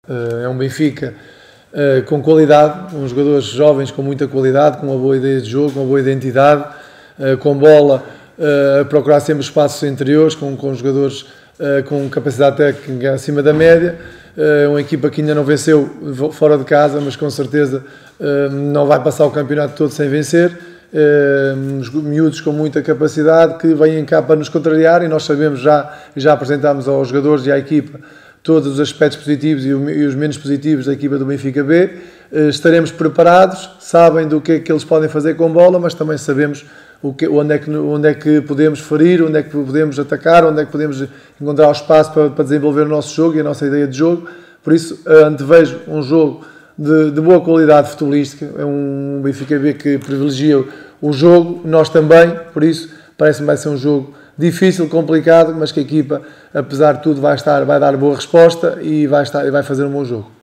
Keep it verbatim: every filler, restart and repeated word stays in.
É um Benfica com qualidade, uns jogadores jovens com muita qualidade, com uma boa ideia de jogo, com uma boa identidade, com bola, a procurar sempre espaços interiores, com, com jogadores com capacidade técnica acima da média. Uma equipa que ainda não venceu fora de casa, mas com certeza não vai passar o campeonato todo sem vencer. Uns miúdos com muita capacidade que vêm cá para nos contrariar, e nós sabemos, já, já apresentámos aos jogadores e à equipa todos os aspectos positivos e os menos positivos da equipa do Benfica B. Estaremos preparados, sabem do que é que eles podem fazer com bola, mas também sabemos o que, onde, é que, onde é que podemos ferir, onde é que podemos atacar, onde é que podemos encontrar o espaço para, para desenvolver o nosso jogo e a nossa ideia de jogo. Por isso, antevejo um jogo de, de boa qualidade futebolística. É um Benfica B que privilegia o jogo, nós também, por isso parece-me que vai ser um jogo difícil, complicado, mas que a equipa, apesar de tudo, vai, estar, vai dar boa resposta e vai, estar, vai fazer um bom jogo.